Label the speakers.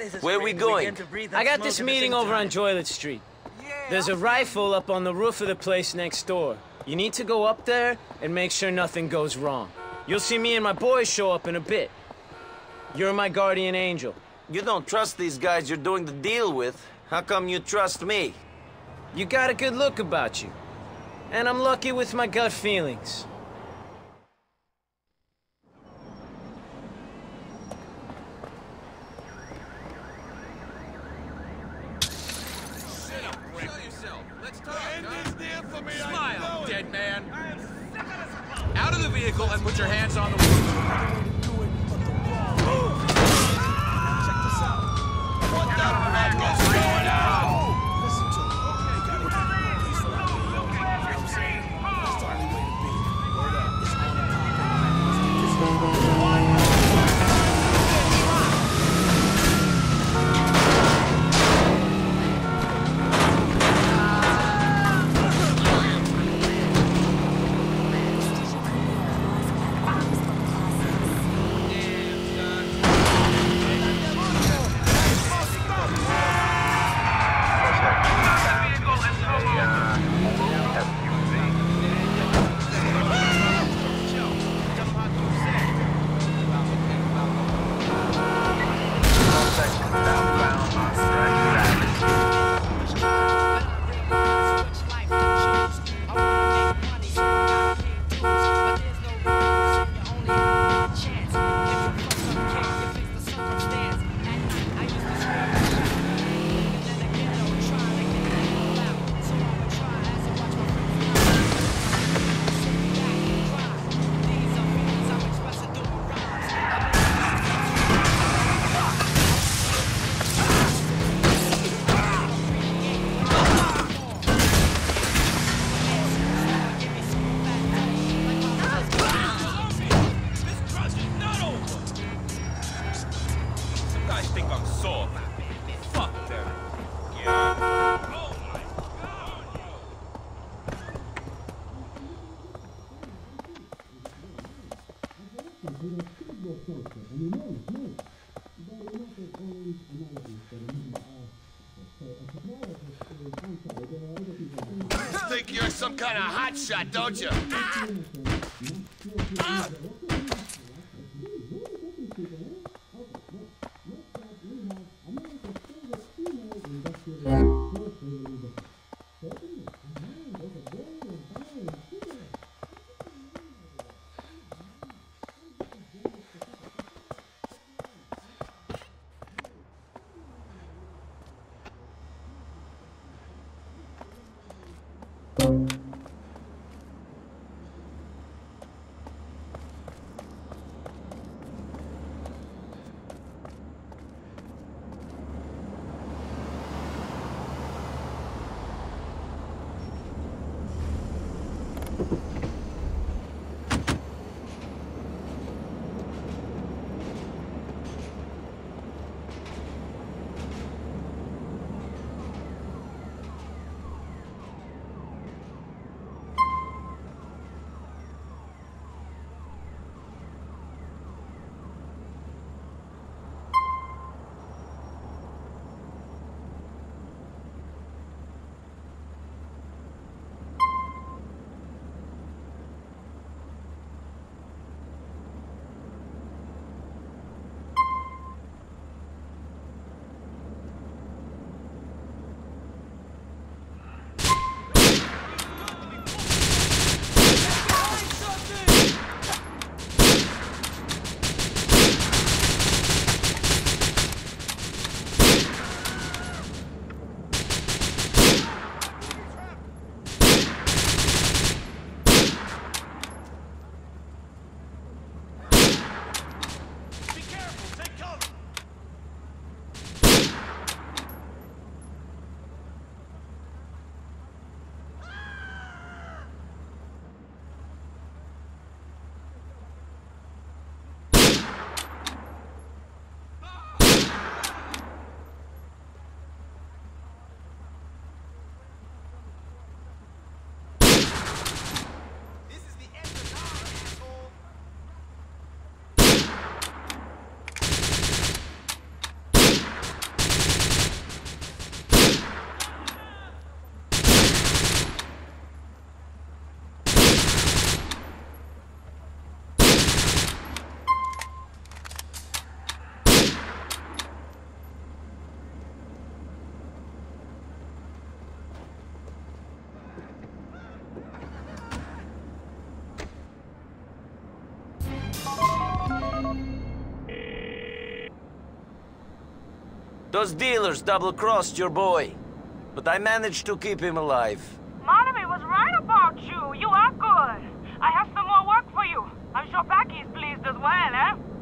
Speaker 1: Where are we going?
Speaker 2: I got this meeting over on Joylet Street. There's a rifle up on the roof of the place next door. You need to go up there and make sure nothing goes wrong. You'll see me and my boys show up in a bit. You're my guardian angel.
Speaker 1: You don't trust these guys you're doing the deal with. How come you trust me?
Speaker 2: You got a good look about you. And I'm lucky with my gut feelings.
Speaker 3: Smile, dead man. Out of the vehicle and put your hands on the wheel.
Speaker 4: Check this out. What the fuck is going on? Listen to me. He's the only way to be. Word up. It's on the think you're some kind of hotshot, don't you?
Speaker 1: Those dealers double-crossed your boy. But I managed to keep him alive.
Speaker 5: Monomy was right about you. You are good. I have some more work for you. I'm sure Packy's pleased as well, eh?